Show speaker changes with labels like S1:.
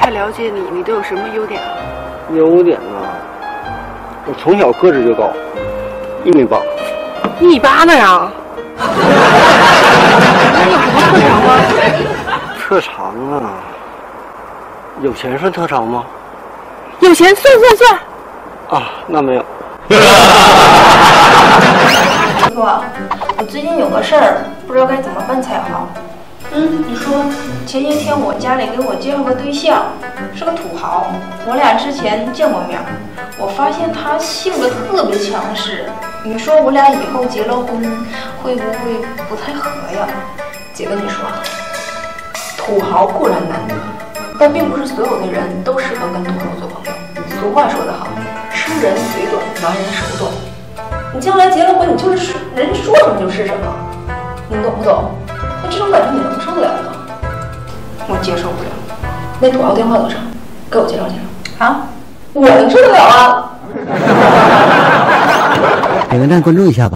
S1: 太了解你，你都有什么优点啊？
S2: 优点啊，我从小个子就高，1.8米。
S1: 1.8米呢呀？那有什么特长吗？
S2: 特长啊，有钱算特长吗？
S1: 有钱算。
S2: 啊，那没有。
S3: 师傅，我最近有个事儿，不知道该怎么办才好。你说，前些天我家里给我介绍个对象，是个土豪，我俩之前见过面，我发现他性格特别强势。你说我俩以后结了婚，会不会不太合呀？姐跟你说，土豪固然难得，但并不是所有的人都适合跟土豪做朋友。俗话说得好，吃人嘴短，拿人手短。你将来结了婚，你就是人说什么就是什么，你懂不懂？那这种感觉你能受得了吗？我接受不了。那土豪电话多少？给我介绍介绍啊！我能受得了啊！
S4: 点个赞，关注一下吧。